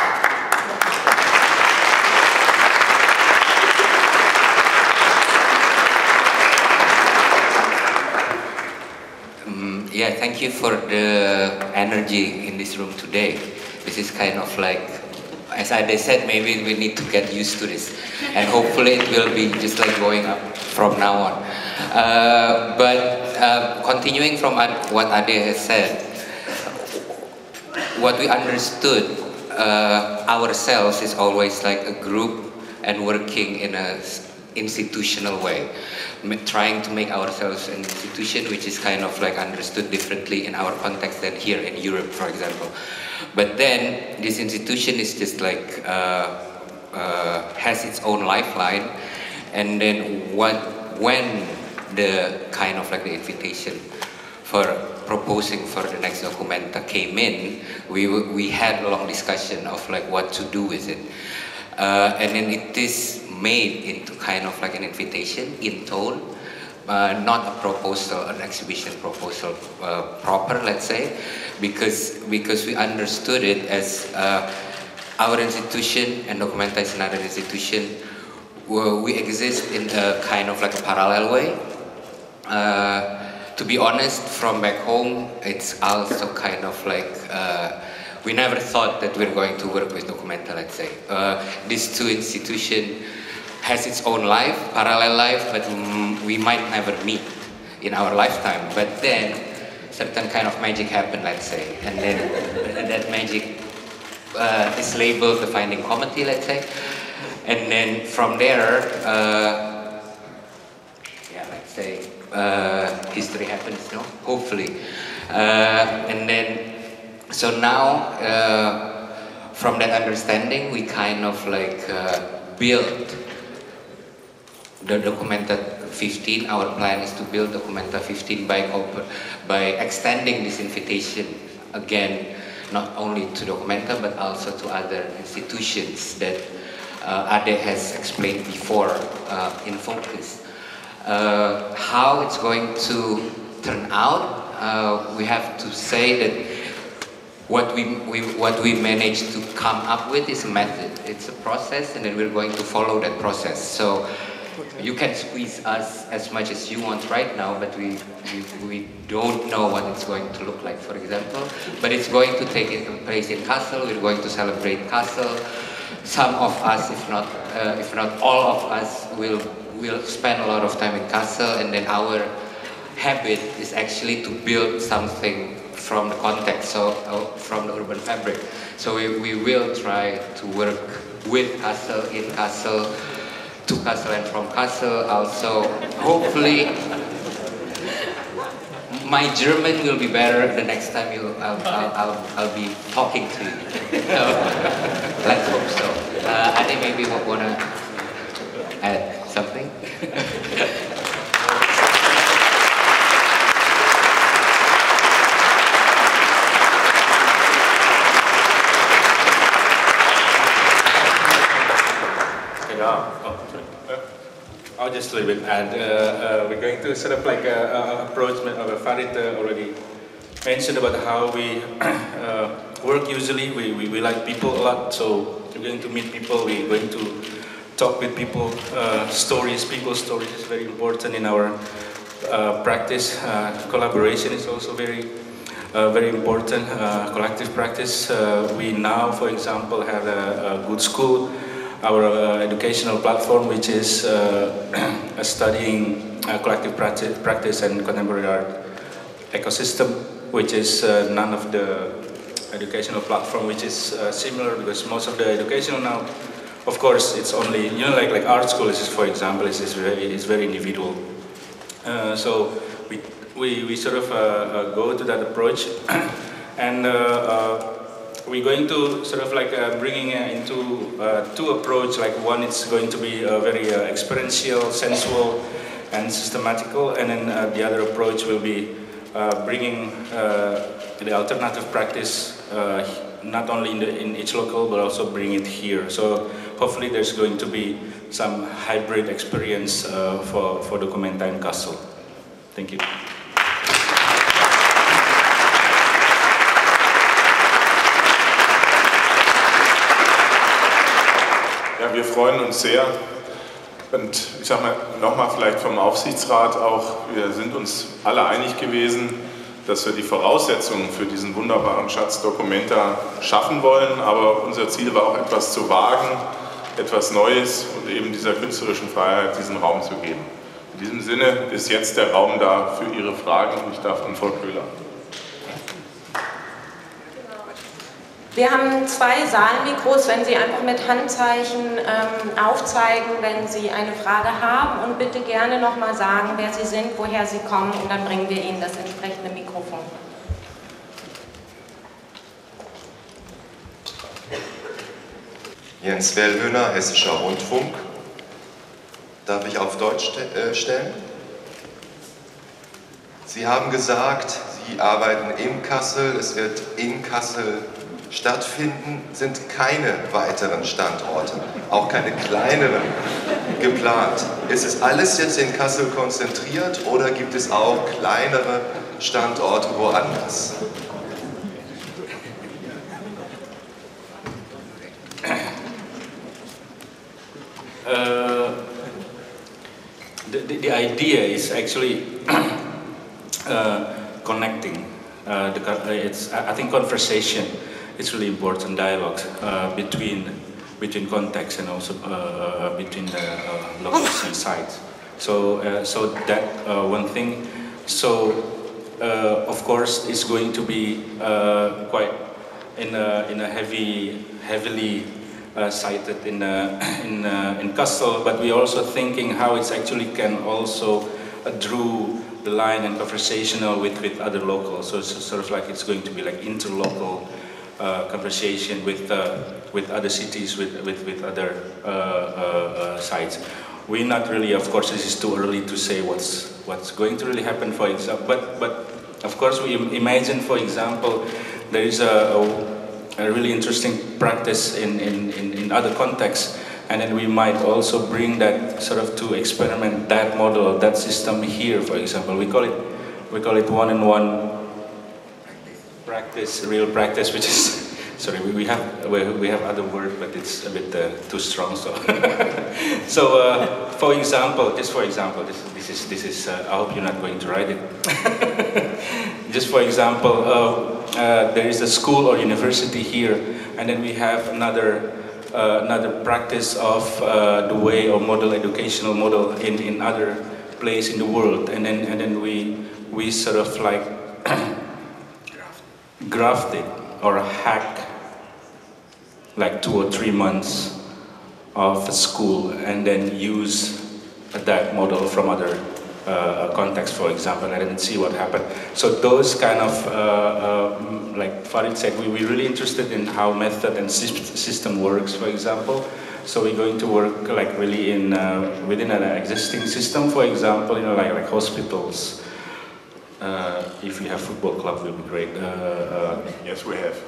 S9: um, yeah, thank you for the energy in this room today. This is kind of like, as Ade said, maybe we need to get used to this, and hopefully it will be just like going up from now on. Uh, but uh, continuing from what Ade has said, what we understood uh, ourselves is always like a group and working in a institutional way, trying to make ourselves an institution which is kind of like understood differently in our context than here in Europe, for example. But then this institution is just like uh, uh, has its own lifeline, and then what, when the kind of like the invitation for proposing for the next Documenta came in, we we had a long discussion of like what to do with it, uh, and then it is made into kind of like an invitation in tone. Uh, not a proposal, an exhibition proposal uh, proper, let's say, because because we understood it as uh, our institution, and Documenta is another institution. We exist in a kind of like a parallel way. Uh, to be honest, from back home, it's also kind of like, uh, we never thought that we're going to work with Documenta, let's say. Uh, these two institutions has its own life, parallel life, but mm, we might never meet in our lifetime. But then, certain kind of magic happened, let's say, and then that magic uh, is labeled the Finding Committee, let's say, and then from there, uh, yeah, let's say, uh, history happens, no? Hopefully, uh, and then, so now, uh, from that understanding, we kind of like uh, build the Documenta fifteen. Our plan is to build Documenta fifteen by, by extending this invitation again, not only to Documenta but also to other institutions that uh, Ade has explained before uh, in focus. Uh, how it's going to turn out, uh, we have to say that what we, we, what we managed to come up with is a method. It's a process, and then we're going to follow that process. So you can squeeze us as much as you want right now, but we, we, we don't know what it's going to look like, for example. But it's going to take place in Kassel. We're going to celebrate Kassel. Some of us, if not, uh, if not all of us, will, will spend a lot of time in Kassel, and then our habit is actually to build something from the context, so uh, from the urban fabric. So we, we will try to work with Kassel, in Kassel, to Kassel and from Kassel. Also, hopefully, my German will be better the next time you, I'll, I'll, I'll, I'll be talking to you. So, let's hope so. Uh, I think maybe we want to add something.
S8: I'll just a little bit add. Uh, uh, we're going to sort of like uh, uh, approach, uh, Farid uh, already mentioned about how we uh, work usually. We, we, we like people a lot, so we're going to meet people, we're going to talk with people, uh, stories, people's stories is very important in our uh, practice. Uh, collaboration is also very, uh, very important, uh, collective practice. Uh, we now, for example, have a, a good school, our uh, educational platform, which is uh, studying uh, collective practice, practice and contemporary art ecosystem, which is uh, none of the educational platform which is uh, similar, because most of the educational now, of course, it's only, you know, like like art school is, for example, is is very is very individual. Uh, so we we we sort of uh, uh, go to that approach, and. Uh, uh, We're going to sort of like uh, bringing uh, into uh, two approach. Like one, it's going to be uh, very uh, experiential, sensual, and systematical, and then uh, the other approach will be uh, bringing uh, the alternative practice uh, not only in, the, in each local but also bring it here. So hopefully there's going to be some hybrid experience uh, for for Documenta in Kassel. Thank you.
S1: Ja, wir freuen uns sehr und ich sage mal nochmal vielleicht vom Aufsichtsrat auch, wir sind uns alle einig gewesen, dass wir die Voraussetzungen für diesen wunderbaren Schatz Documenta schaffen wollen, aber unser Ziel war auch etwas zu wagen, etwas Neues und eben dieser künstlerischen Freiheit diesen Raum zu geben. In diesem Sinne ist jetzt der Raum da für Ihre Fragen und ich darf an Frau Köhler.
S3: Wir haben zwei Saalmikros, wenn Sie einfach mit Handzeichen ähm, aufzeigen, wenn Sie eine Frage haben, und bitte gerne nochmal sagen, wer Sie sind, woher Sie kommen, und dann bringen wir Ihnen das entsprechende Mikrofon.
S10: Jens Wellhöhner, Hessischer Rundfunk. Darf ich auf Deutsch st äh, stellen? Sie haben gesagt, Sie arbeiten in Kassel, es wird in Kassel stattfinden, sind keine weiteren Standorte, auch keine kleineren geplant. Ist es alles jetzt in Kassel konzentriert oder gibt es auch kleinere Standorte woanders?
S8: Uh, the, the, the idea is actually uh, connecting. Uh, the, it's, I think conversation is really important, dialogue uh, between between contexts and also uh, between the uh, locals and sites. So, uh, so that uh, one thing. So, uh, of course, it's going to be uh, quite in a, in a heavy, heavily uh, cited in uh, in uh, in Kassel. But we're also thinking how it's actually can also uh, draw the line and conversational with with other locals. So it's sort of like it's going to be like interlocal uh, conversation with uh, with other cities, with with with other uh, uh, uh, sites. We're not really, of course, this is too early to say what's what's going to really happen, for example. But but of course, we imagine, for example, there is a, a, a really interesting practice in, in, in, in other contexts, and then we might also bring that sort of to experiment that model, that system here, for example. We call it we call it one-on-one practice, real practice, which is. Sorry, we, we have we, we have other word, but it's a bit uh, too strong. So, so uh, for example, just for example, this this is this is. Uh, I hope you're not going to write it. Just for example, uh, uh, there is a school or university here, and then we have another uh, another practice of uh, the way or model educational model in in other place in the world, and then and then we we sort of like graft it or hack like two or three months of a school and then use that model from other uh, contexts, for example, and then see what happened. So those kind of, uh, uh, like Farid said, we, we're really interested in how method and system works, for example. So we're going to work like really in uh, within an existing system, for example, you know, like, like hospitals. Uh, if we have football club, will be great. Uh, uh,
S1: yes, we have.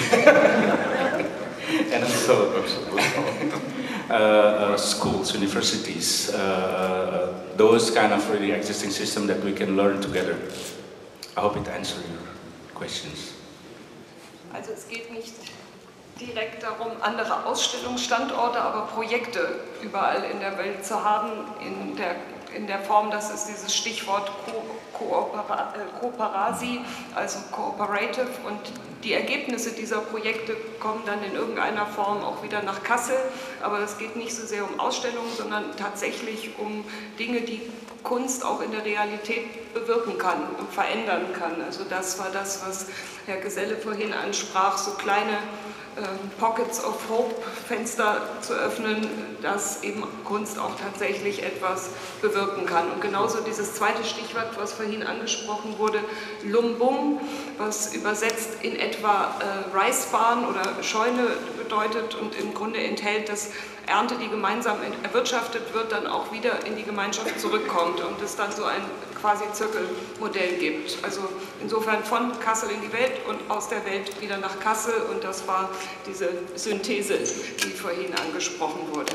S8: And also uh, uh, schools, universities, uh, uh, those kind of really existing systems that we can learn together. I hope it answers your questions.
S5: Also es geht nicht direkt darum, andere Ausstellungsstandorte, aber Projekte überall in der Welt zu haben, in der, in der Form, dass es dieses Stichwort Kooperasi, also Cooperative, und die Ergebnisse dieser Projekte kommen dann in irgendeiner Form auch wieder nach Kassel, aber es geht nicht so sehr um Ausstellungen, sondern tatsächlich um Dinge, die Kunst auch in der Realität bewirken kann und verändern kann. Also das war das, was Herr Geselle vorhin ansprach, so kleine Pockets of Hope, Fenster zu öffnen, dass eben Kunst auch tatsächlich etwas bewirken kann. Und genauso dieses zweite Stichwort, was vorhin angesprochen wurde, Lumbung, was übersetzt in etwa äh, Reisbahn oder Scheune bedeutet und im Grunde enthält, dass Ernte, die gemeinsam erwirtschaftet wird, dann auch wieder in die Gemeinschaft zurückkommt und es dann so ein quasi Zirkelmodell gibt. Also insofern von Kassel in die Welt und aus der Welt wieder nach Kassel, und das war diese Synthese, die vorhin angesprochen wurde.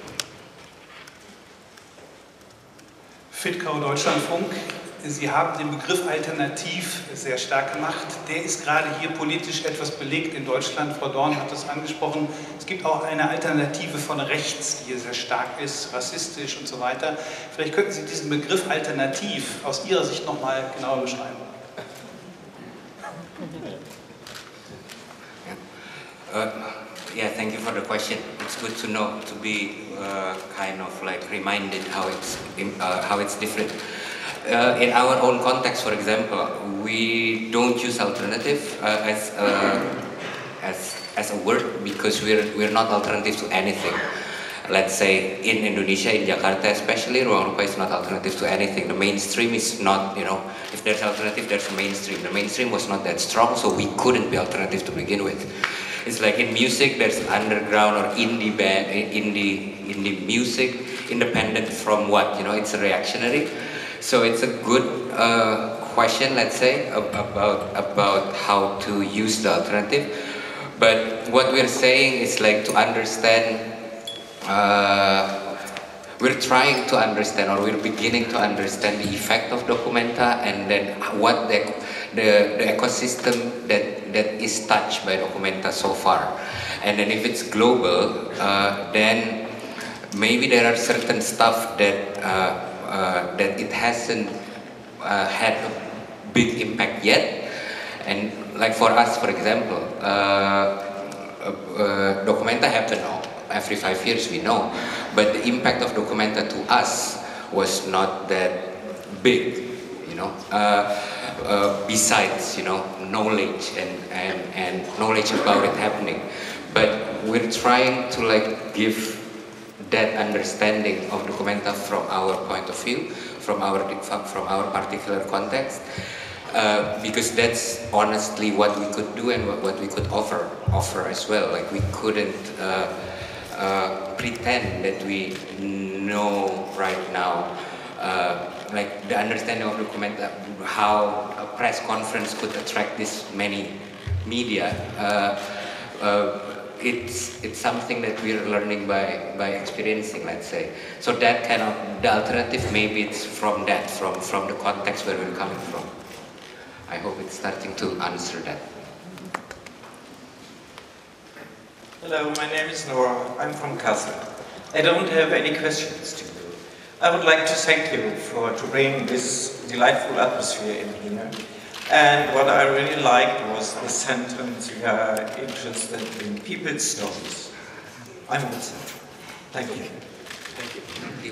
S11: Fittkau, Deutschlandfunk. Sie haben den Begriff Alternativ sehr stark gemacht. Der ist gerade hier politisch etwas belegt in Deutschland. Frau Dorn hat das angesprochen. Es gibt auch eine Alternative von rechts, die hier sehr stark ist, rassistisch und so weiter. Vielleicht könnten Sie diesen Begriff Alternativ aus Ihrer Sicht noch mal genauer beschreiben.
S9: Uh, yeah, thank you for the question. It's good to know, to be uh, kind of like reminded how it's, uh, how it's different. Uh, in our own context, for example, we don't use alternative uh, as, uh, as, as a word because we're, we're not alternative to anything. Let's say in Indonesia, in Jakarta especially, Ruang Rupa is not alternative to anything. The mainstream is not, you know, if there's alternative, there's a mainstream. The mainstream was not that strong, so we couldn't be alternative to begin with. It's like in music, there's underground or indie band, indie, indie music, independent from what, you know, it's a reactionary. So it's a good uh, question, let's say, about, about how to use the alternative. But what we're saying is like to understand, uh, we're trying to understand, or we're beginning to understand the effect of Documenta and then what the, the, the ecosystem that, that is touched by Documenta so far. And then if it's global, uh, then maybe there are certain stuff that uh, Uh, that it hasn't uh, had a big impact yet. And like for us, for example, uh, uh, uh, Documenta happen every five years, we know, but the impact of Documenta to us was not that big, you know. Uh, uh, besides, you know, knowledge and, and and knowledge about it happening, but we're trying to like give that understanding of Documenta from our point of view, from our from our particular context. Uh, because that's honestly what we could do and what, what we could offer offer as well. Like we couldn't uh, uh, pretend that we know right now, uh, like the understanding of Documenta, how a press conference could attract this many media. Uh, uh, it's it's something that we're learning by by experiencing, let's say. So that kind of the alternative, maybe it's from that, from from the context where we're coming from. I hope it's starting to answer that.
S12: Hello, my name is Nora. I'm from Kassel. I don't have any questions to you. I would like to thank you for to bring this delightful atmosphere in here. And what I really liked was the sentence, you are interested in people's stories. I'm Vincent. Thank you.
S9: Thank you. Thank you.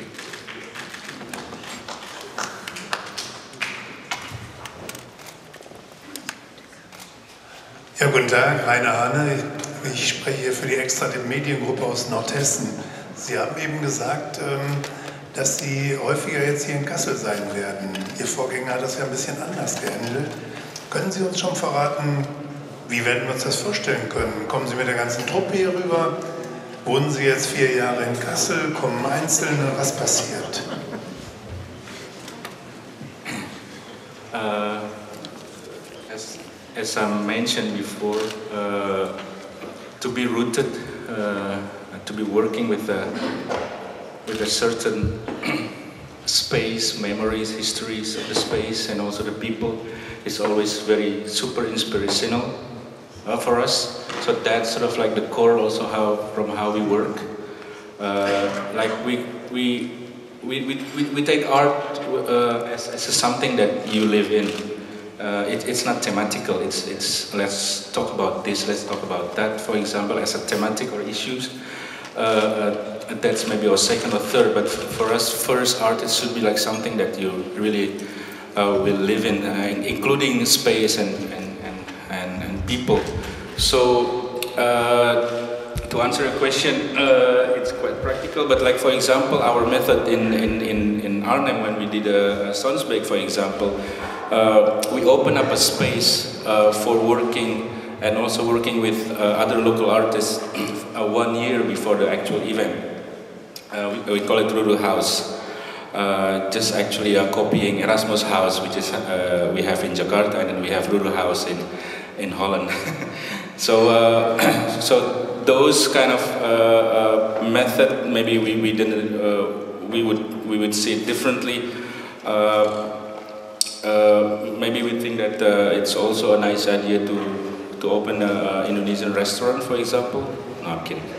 S13: Ja, guten Tag, Rainer Hahne. Ich spreche hier für die Extra-Mediengruppe aus Nordhessen. Sie haben eben gesagt, dass Sie häufiger jetzt hier in Kassel sein werden. Ihr Vorgänger hat das ja ein bisschen anders gehandelt. Können Sie uns schon verraten, wie werden wir uns das vorstellen können? Kommen Sie mit der ganzen Truppe hier rüber? Wohnen Sie jetzt vier Jahre in Kassel? Kommen Einzelne? Was passiert?
S8: Uh, as, as I mentioned before, uh, to be rooted, uh, to be working with a, with a certain space, memories, histories of the space, and also the people, is always very super inspirational uh, for us. So that's sort of like the core also how from how we work. Uh, like we we we we we take art uh, as, as something that you live in. Uh, it, it's not thematical. It's it's let's talk about this. Let's talk about that. For example, as a thematic or issues. Uh, uh, that's maybe our second or third. But for us, first art it should be like something that you really uh, will live in, uh, including space and and and, and, and people. So. Uh, To answer a question, uh, it's quite practical, but like for example, our method in, in, in, in Arnhem when we did a, a Sonsbeek, for example, uh, we open up a space uh, for working and also working with uh, other local artists uh, one year before the actual event. Uh, we, we call it Ruru House. Uh, just actually uh, copying Erasmus House, which is uh, we have in Jakarta, and then we have Ruru House in, in Holland. so, uh, so those kind of uh, uh, method, maybe we, we didn't, uh, we would we would see it differently. Uh, uh, maybe we think that uh, it's also a nice idea to to open an Indonesian restaurant, for example. No, I'm kidding.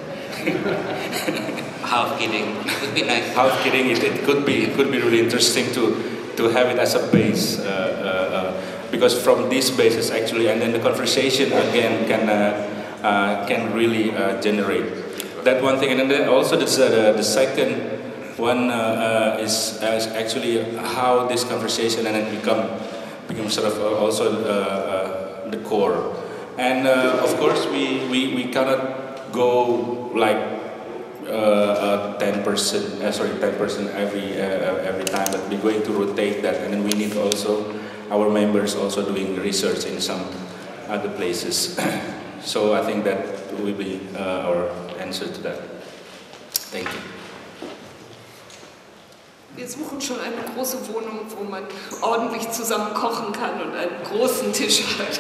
S9: Half kidding. It could be nice.
S8: Half kidding. It, it could be. It could be really interesting to to have it as a base, uh, uh, uh, because from this basis actually, and then the conversation again can. Uh, Uh, can really uh, generate that one thing, and then also this, uh, the, the second one uh, uh, is uh, actually how this conversation and then become become sort of uh, also uh, uh, the core. And uh, of course, we, we, we cannot go like uh, ten percent, uh, sorry, ten percent every uh, every time, but we're going to rotate that, and then we need also our members also doing research in some other places. So I think that will be uh, our answer to that. Thank you.
S5: Wir suchen schon eine große Wohnung, wo man ordentlich zusammen kochen kann und einen großen Tisch hat.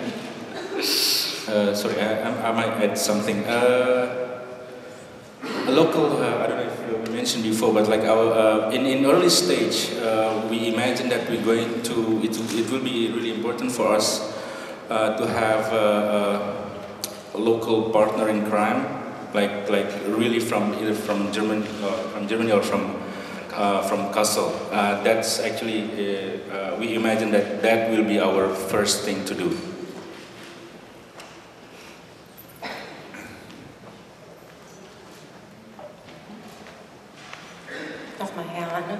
S8: uh, sorry, I, I might add something. Uh, a local, uh, I don't know if you mentioned before, but like our uh, in in early stage, uh, we imagine that we're going to. It it will be really important for us uh, to have. Uh, uh, local partner in crime, like like really from either from German, uh, from Germany or from uh, from Kassel. Uh, that's actually, uh, uh, we imagine that that will be our first thing to do.
S3: Nochmal, Herr Hane.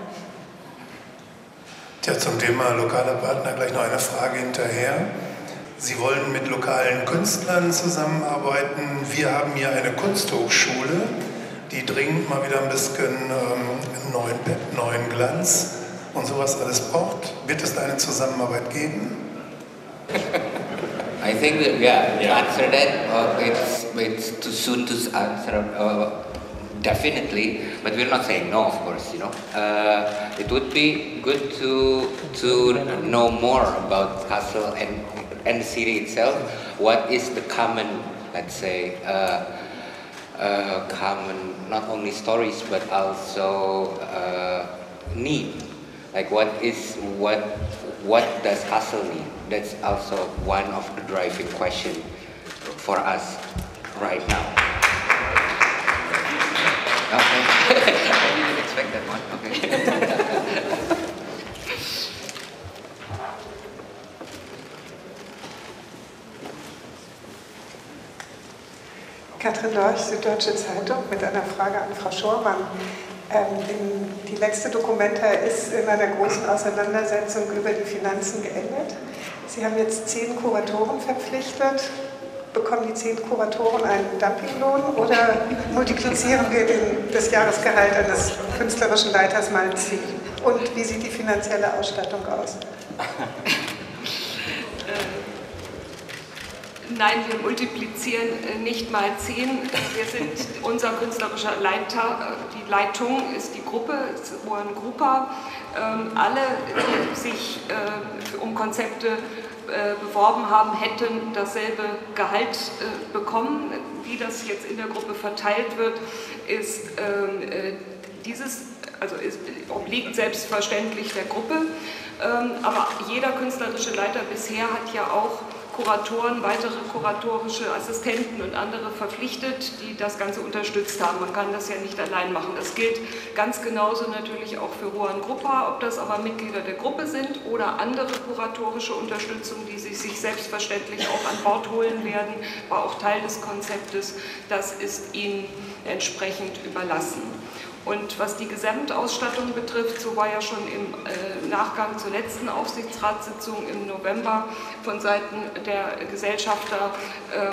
S13: Tja, zum Thema lokaler Partner gleich noch eine Frage hinterher. Sie wollen mit lokalen Künstlern zusammenarbeiten. Wir haben hier eine Kunsthochschule, die dringend mal wieder ein bisschen ähm, neuen Pep, neuen Glanz und sowas alles braucht. Wird es da eine Zusammenarbeit geben?
S9: I think that, yeah, to answer that, uh, it's, it's too soon to answer, uh, definitely, but we're not saying no, of course, you know. Uh, it would be good to, to know more about Kassel and, and the city itself. What is the common, let's say, uh, uh, common, not only stories, but also uh, need. Like what is, what, what does Kassel need? That's also one of the driving questions for us right now. Okay. I didn't expect that one. Okay.
S14: Katrin Lorch, Süddeutsche Zeitung, mit einer Frage an Frau Schormann. Ähm, in, die letzte Dokumenta ist in einer großen Auseinandersetzung über die Finanzen geendet. Sie haben jetzt zehn Kuratoren verpflichtet. Bekommen die zehn Kuratoren einen Dumpinglohn oder multiplizieren wir den, das Jahresgehalt eines künstlerischen Leiters mal zehn? Und wie sieht die finanzielle Ausstattung aus?
S5: Nein, wir multiplizieren nicht mal zehn. Wir sind unser künstlerischer Leiter, die Leitung ist die Gruppe, ist Juan Grupa. Alle, die sich um Konzepte beworben haben, hätten dasselbe Gehalt bekommen. Wie das jetzt in der Gruppe verteilt wird, ist dieses, also ist, obliegt selbstverständlich der Gruppe. Aber jeder künstlerische Leiter bisher hat ja auch Kuratoren, weitere kuratorische Assistenten und andere verpflichtet, die das Ganze unterstützt haben. Man kann das ja nicht allein machen. Das gilt ganz genauso natürlich auch für Juan Grupa, ob das aber Mitglieder der Gruppe sind oder andere kuratorische Unterstützung, die sie sich selbstverständlich auch an Bord holen werden, war auch Teil des Konzeptes. Das ist ihnen entsprechend überlassen. Und was die Gesamtausstattung betrifft, so war ja schon im äh, Nachgang zur letzten Aufsichtsratssitzung im November von Seiten der Gesellschafter ähm,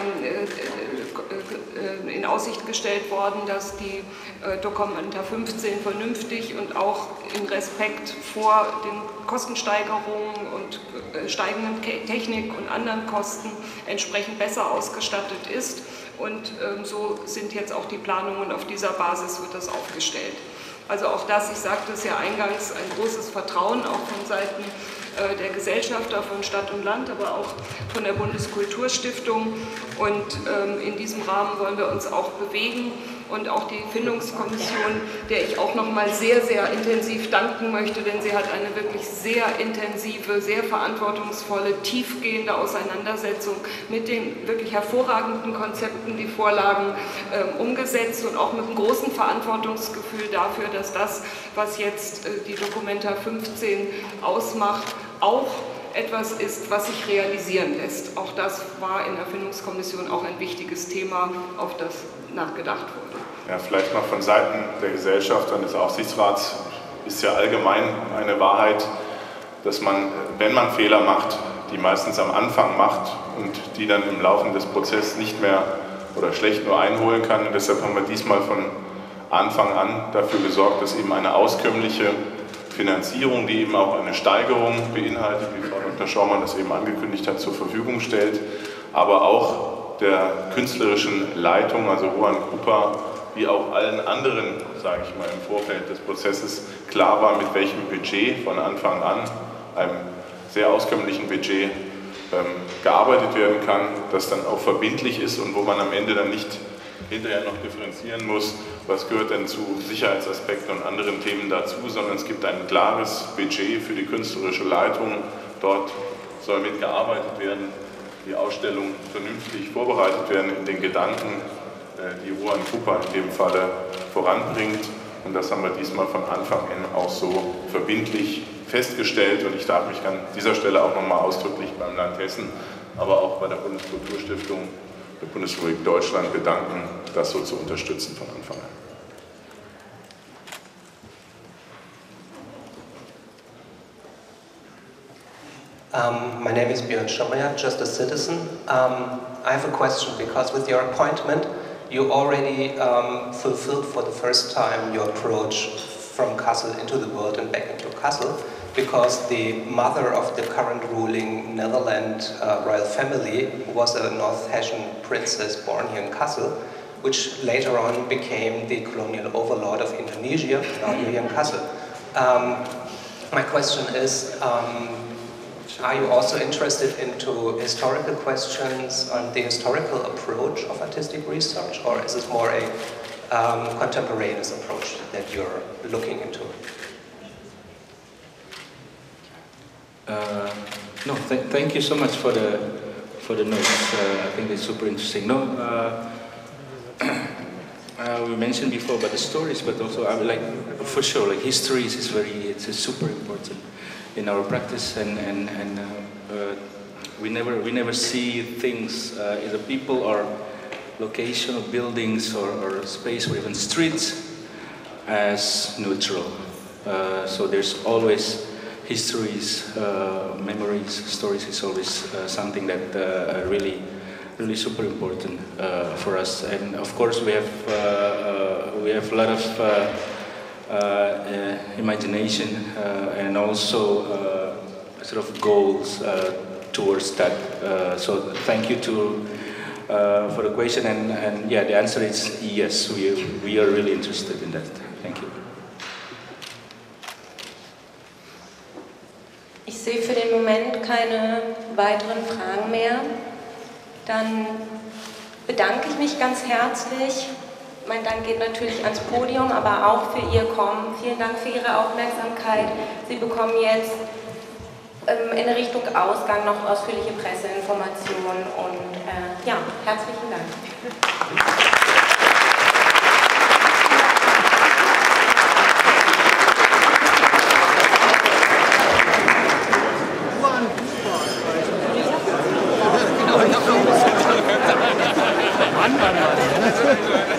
S5: äh, äh, in Aussicht gestellt worden, dass die äh, Dokumenta fünfzehn vernünftig und auch in Respekt vor den Kostensteigerungen und äh, steigenden Technik und anderen Kosten entsprechend besser ausgestattet ist. Und ähm, so sind jetzt auch die Planungen, auf dieser Basis wird das aufgestellt. Also auch das, ich sagte es ja eingangs, ein großes Vertrauen auch von Seiten äh, der Gesellschafter von Stadt und Land, aber auch von der Bundeskulturstiftung. Und ähm, in diesem Rahmen wollen wir uns auch bewegen. Und auch die Findungskommission, der ich auch noch mal sehr, sehr intensiv danken möchte, denn sie hat eine wirklich sehr intensive, sehr verantwortungsvolle, tiefgehende Auseinandersetzung mit den wirklich hervorragenden Konzepten, die Vorlagen äh, umgesetzt und auch mit einem großen Verantwortungsgefühl dafür, dass das, was jetzt äh, die Dokumenta fünfzehn ausmacht, auch etwas ist, was sich realisieren lässt. Auch das war in der Findungskommission auch ein wichtiges Thema, auf das nachgedacht wurde.
S1: Ja, vielleicht noch von Seiten der Gesellschaft und des Aufsichtsrats ist ja allgemein eine Wahrheit, dass man, wenn man Fehler macht, die meistens am Anfang macht und die dann im Laufe des Prozesses nicht mehr oder schlecht nur einholen kann. Und deshalb haben wir diesmal von Anfang an dafür gesorgt, dass eben eine auskömmliche Finanzierung, die eben auch eine Steigerung beinhaltet, wie Frau Doktor Schaumann das eben angekündigt hat, zur Verfügung stellt, aber auch der künstlerischen Leitung, also Juan Grupa, wie auch allen anderen, sage ich mal, im Vorfeld des Prozesses klar war, mit welchem Budget von Anfang an, einem sehr auskömmlichen Budget, ähm, gearbeitet werden kann, das dann auch verbindlich ist und wo man am Ende dann nicht hinterher noch differenzieren muss, was gehört denn zu Sicherheitsaspekten und anderen Themen dazu, sondern es gibt ein klares Budget für die künstlerische Leitung. Dort soll mitgearbeitet werden, die Ausstellung vernünftig vorbereitet werden in den Gedanken, die Juan Grupa in dem Falle voranbringt. Und das haben wir diesmal von Anfang an auch so verbindlich festgestellt. Und ich darf mich an dieser Stelle auch nochmal ausdrücklich beim Land Hessen, aber auch bei der Bundeskulturstiftung der Bundesrepublik Deutschland bedanken, das so zu unterstützen von Anfang an.
S15: Um, my name is Björn Schomeyer, just a citizen. Um, I have a question, because with your appointment, you already um, fulfilled for the first time your approach from Kassel into the world and back into Kassel, because the mother of the current ruling Netherlands uh, royal family was a North Hessian princess born here in Kassel, which later on became the colonial overlord of Indonesia, now here in Kassel. Um, my question is, um, are you also interested into historical questions on the historical approach of artistic research, or is it more a um, contemporaneous approach that you're looking into?
S8: Uh, no, th thank you so much for the for the notes. Uh, I think it's super interesting. No, uh, uh, we mentioned before about the stories, but also I would like, for sure, like histories is very, it's, it's super important in our practice, and and and uh, uh, we never we never see things uh, either people or location or buildings or, or space or even streets as neutral. Uh, so there's always histories, uh, memories, stories is always uh, something that uh, really really super important uh, for us. And of course we have uh, uh, we have a lot of uh, Uh, uh, imagination uh, and also uh, sort of goals uh, towards that. Uh, so thank you to uh, for the question, and, and yeah, the answer is yes. We we are really interested in that. Thank you.
S3: Ich sehe für den Moment keine weiteren Fragen mehr. Dann bedanke ich mich ganz herzlich. Mein Dank geht natürlich ans Podium, aber auch für Ihr Kommen. Vielen Dank für Ihre Aufmerksamkeit. Sie bekommen jetzt ähm, in Richtung Ausgang noch ausführliche Presseinformationen und äh, ja, herzlichen Dank.
S16: Mann, Mann, Mann.